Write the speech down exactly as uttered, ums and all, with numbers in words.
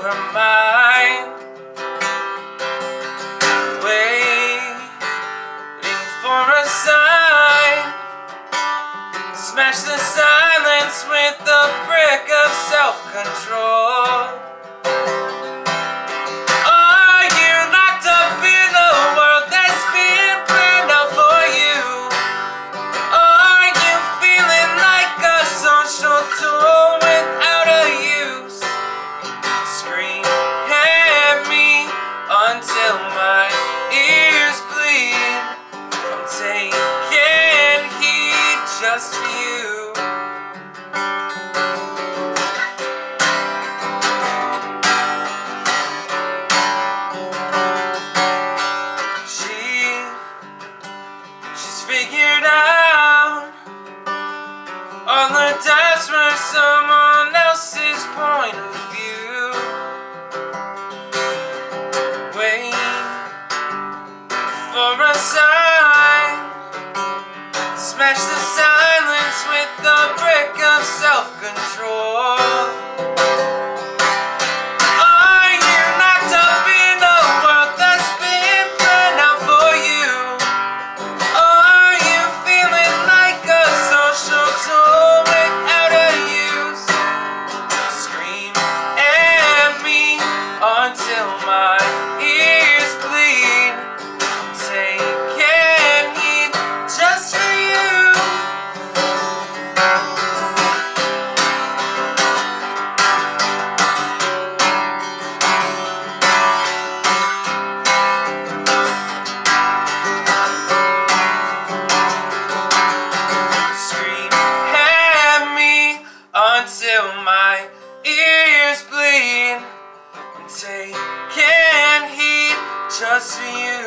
her mind, waiting for a sign. Smash the silence with a brick of self-control. Are you locked up in a world that's been planned out for you? Are you feeling like a social tool without a use? Scream at me until my ears bleed. I'm taking heed just for you. She, she's figured out all the doubts from someone else's point of view. Wait for a sign. Smash the silence with a brick of self-control. Are you locked up in a world that's been planned out for you? Are you feeling like a social tool without a use? Scream at me until my ears bleed. I'm taking heed just for you. Until my ears bleed, I'm taking heed just for you.